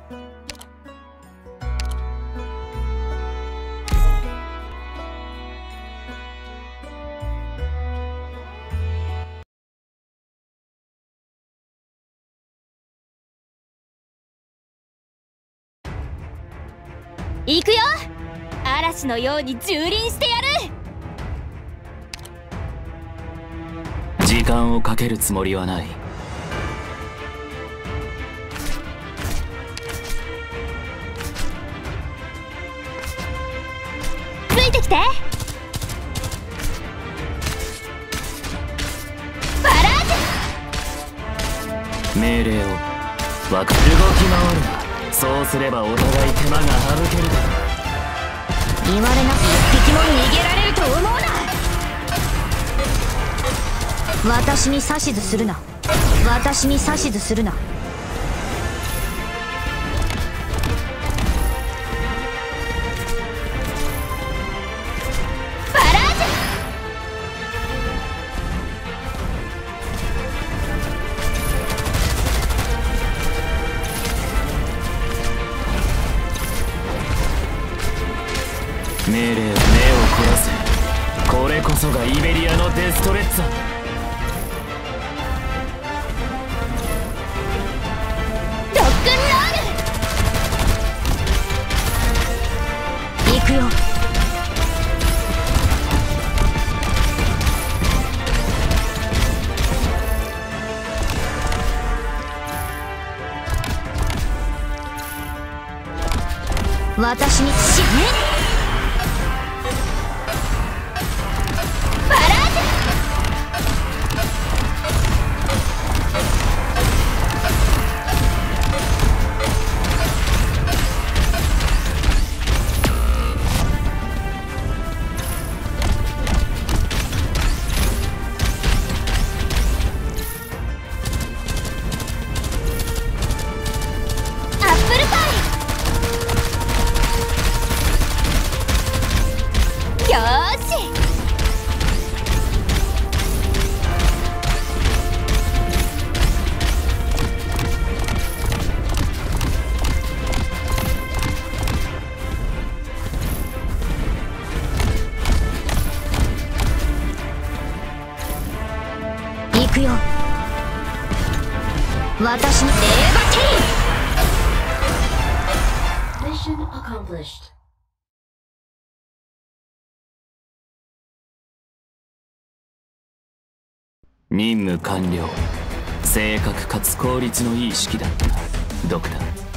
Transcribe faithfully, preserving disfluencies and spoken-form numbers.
行くよ。嵐のように蹂躙してやる。 時間をかけるつもりはない。 ついてきて。バラージュ。 命令をわかる。動き回るな。そうすればお互い手間が省けるだろう。 言われなく一匹も逃げられると思うな。私に指図するな。私に指図するな。バラージュ。 命令を目を凝らせ。これこそがイベリアのデストレッツァ。 ロックンロール。行くよ。私に死ね。よーし。行くよ。私のレーバテリー。 Mission accomplished。 任務完了。正確かつ効率のいい式だった、ドクター。